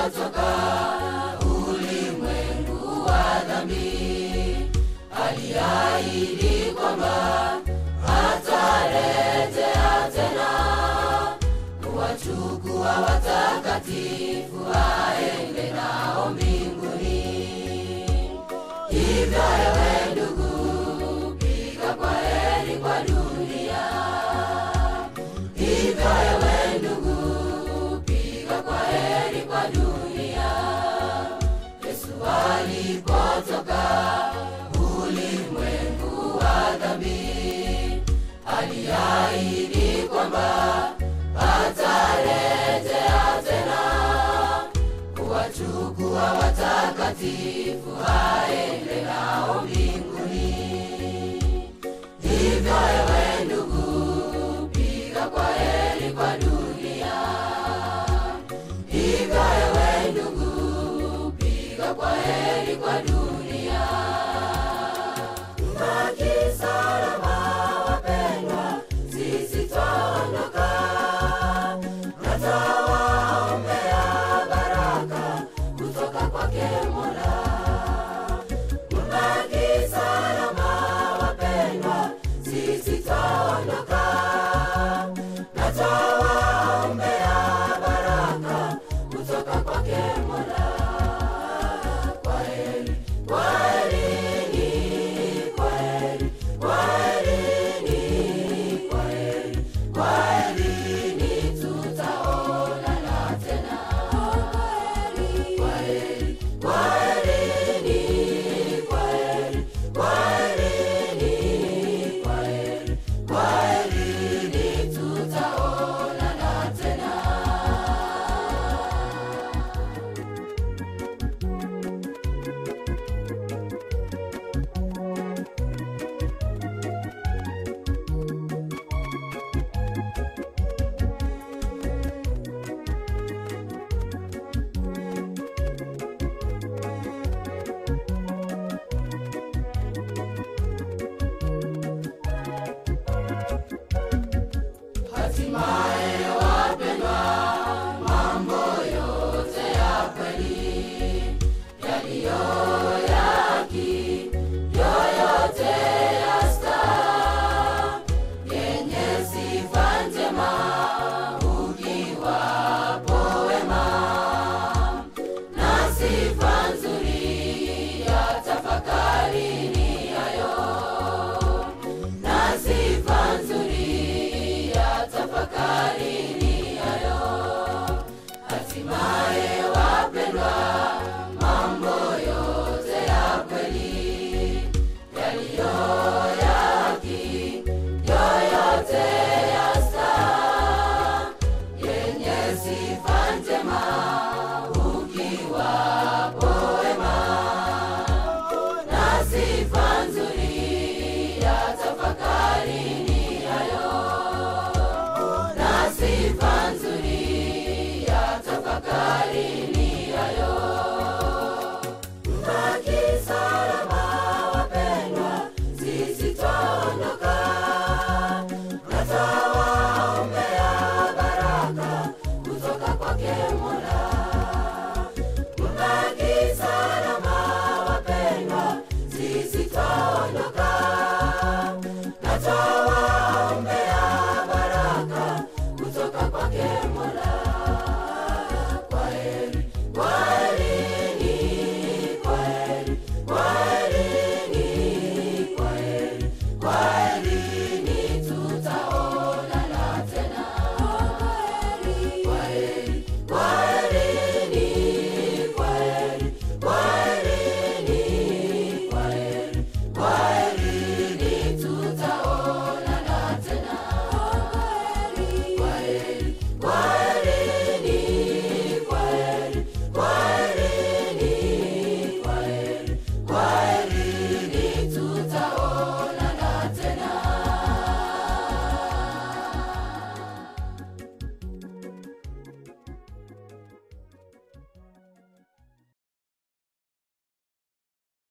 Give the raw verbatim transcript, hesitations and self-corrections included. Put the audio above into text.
alipotoka ulimwengu wa dhambi, aliahidi kwamba atarejea tena kuwachukua watakatifu aende nao mbinguni. Hivyo ewe ndugu, piga kwaheri kwa dunia. Hivyo ewe ndugu, piga kwaheri kwa dunia. Yesu alipotoka ulimwengu wa dhambi, aliahidi kwamba atarejea tena kuwachukua watakatifu aende nao mbinguni. Hivyo ewe ndugu, piga kwaheri kwa dunia. Hivyo ewe ndugu, piga kwaheri kwa dunia. Mbaki salama wapendwa, sisi twaondoka. Natawaombea baraka kutoka kwake Mola. Mbaki salama wapendwa, sisi twaondoka. Natawaombea baraka kutoka kwake Mola. Kwaheri, kwaherini, kwaheri, kwaherini, kwaheri, kwaherini, tutaonana tena. Kwaheri, kwaherini, kwaheri, kwaherini, kwaheri, kwaherini, tutaonana tena. Hatimaye wapendwa, mambo yote ya kweli, yaliyo ya haki, yoyote ya staa, yenye sifa njema, ukiwapo wema, na sifa nzuri ya tafakarini hayo, na sifa nzuri ya tafakarini hayo. Hatimaye wapendwa, mambo yote ya kweli, yaliyo ya haki, yoyote ya staa, yenye sifa njema, ukiwapo wema, na sifa